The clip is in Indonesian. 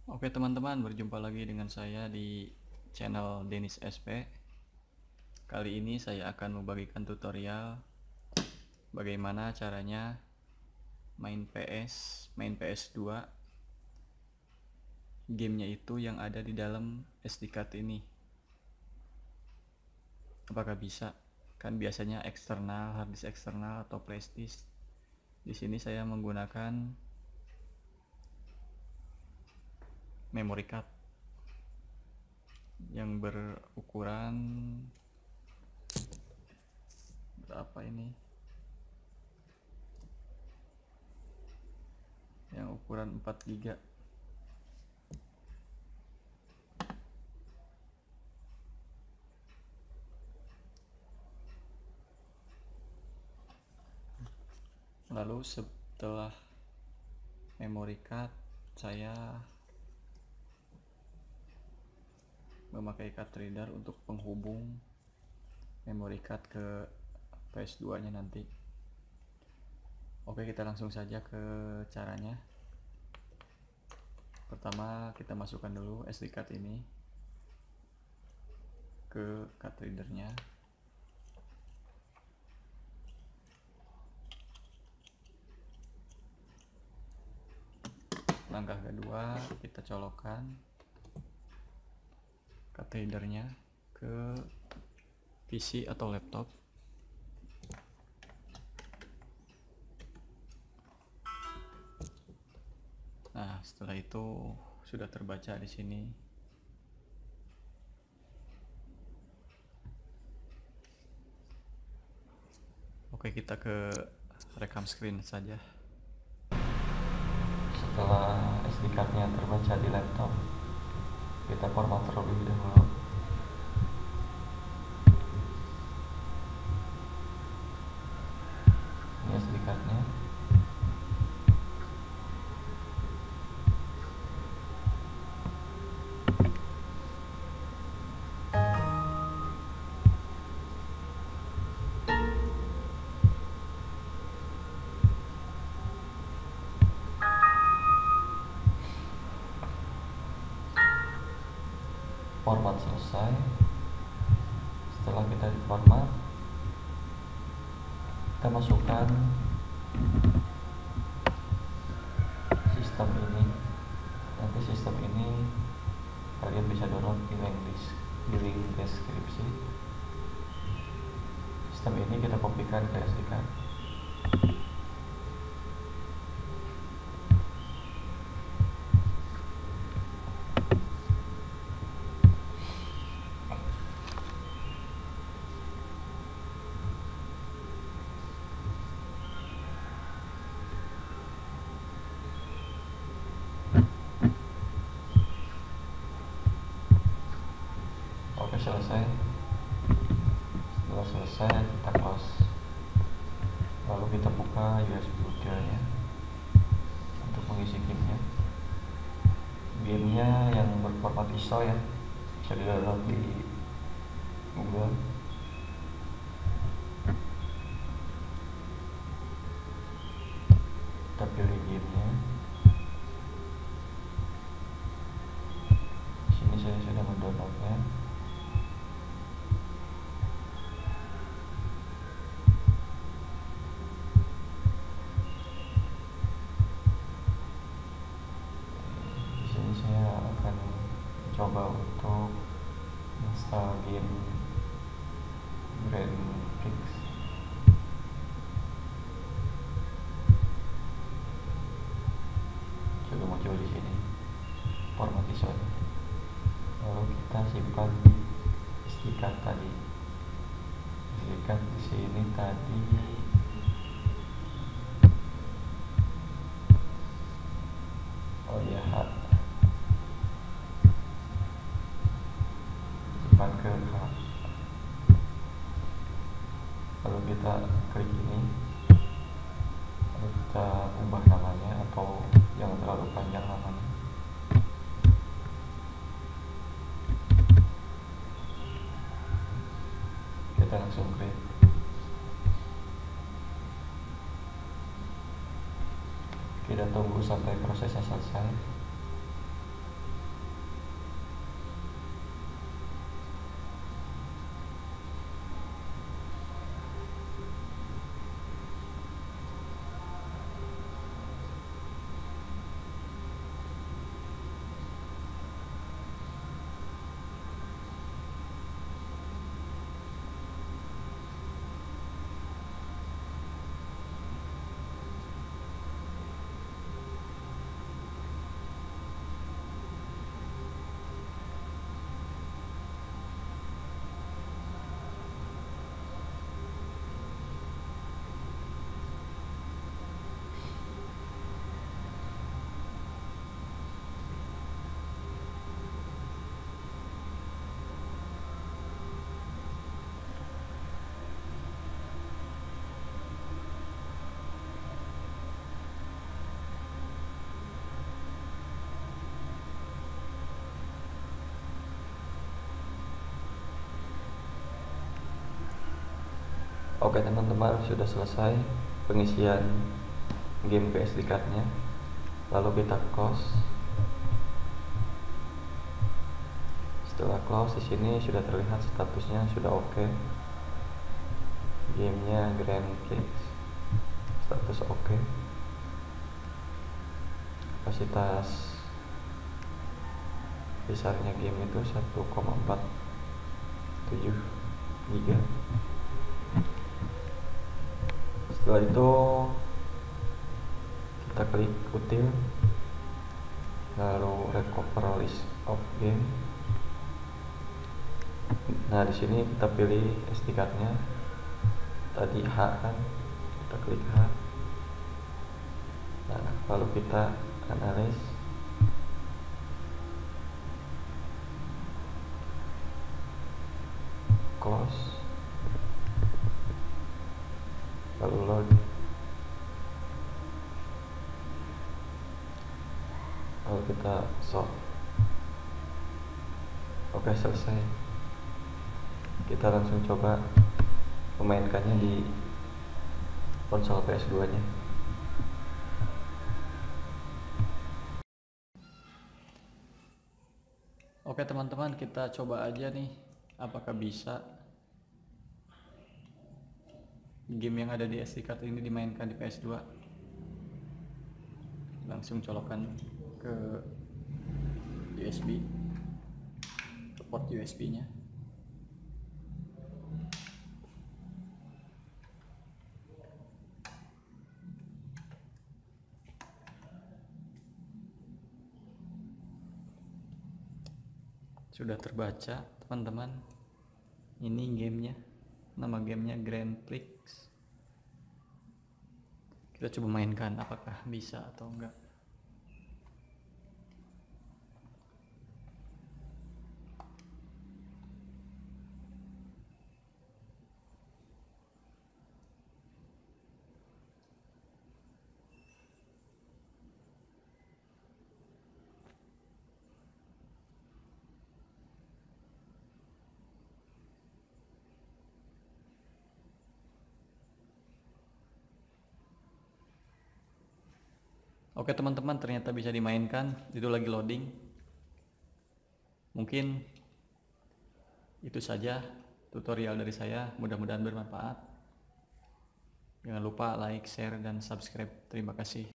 Oke teman-teman, berjumpa lagi dengan saya di channel Denis SP. Kali ini saya akan membagikan tutorial bagaimana caranya main PS2. Gamenya itu yang ada di dalam SD card ini. Apakah bisa? Kan biasanya eksternal, harddisk eksternal atau flashdisk. Di sini saya menggunakan memory card yang berukuran berapa ini? Yang ukuran 4 GB. Lalu setelah memory card, saya memakai card reader untuk penghubung memory card ke PS2 nya nanti. Oke, kita langsung saja ke caranya. Pertama kita masukkan dulu SD card ini ke card readernya. Langkah kedua, kita colokkan card readernya ke PC atau laptop. Nah, setelah itu sudah terbaca di sini. Oke, kita ke rekam screen saja. Setelah SD card-nya terbaca di laptop, kita format terlebih dahulu. Ini SD card-nya. Format selesai. Setelah kita di format, kita masukkan sistem ini. Nanti sistem ini kalian bisa download di link deskripsi. Sistem ini kita kopikan ke SD card. Oke, selesai. Setelah selesai, kita close. Lalu kita buka USB bootnya untuk mengisi gamenya. Gamenya yang berformat ISO ya, bisa di-download di Google. Kita pilih gamenya. Di sini saya sudah mendownloadnya. Saya akan coba untuk install game Grand Prix. Coba muncul di sini format ISO. Lalu kita simpan di SD card tadi. SD card di sini tadi. Oh ya, ke hard. Lalu kita klik ini, lalu kita ubah namanya atau yang terlalu panjang namanya. Kita langsung create. Kita tunggu sampai prosesnya selesai. Oke teman-teman, sudah selesai pengisian game PSD card-nya. Lalu kita close. Setelah close, di sini sudah terlihat statusnya sudah oke. Gamenya Grand Prix, status oke. Kapasitas besarnya game itu 1,47 GB. Setelah itu kita klik util, lalu recover list of game. Nah, di sini kita pilih SD card-nya. Tadi H kan, kita klik H. Nah, lalu kita analis. Close. Lalu load. Lalu kita sort. Oke, selesai. Kita langsung coba memainkannya di konsol PS2 nya. Oke teman-teman, kita coba aja nih apakah bisa game yang ada di SD card ini dimainkan di PS2. Langsung colokan ke USB, ke port USB nya. Sudah terbaca teman-teman, ini gamenya, nama gamenya Grand Prix. Kita coba mainkan apakah bisa atau enggak. Oke teman-teman, ternyata bisa dimainkan. Itu lagi loading. Mungkin itu saja tutorial dari saya, mudah-mudahan bermanfaat. Jangan lupa like, share, dan subscribe. Terima kasih.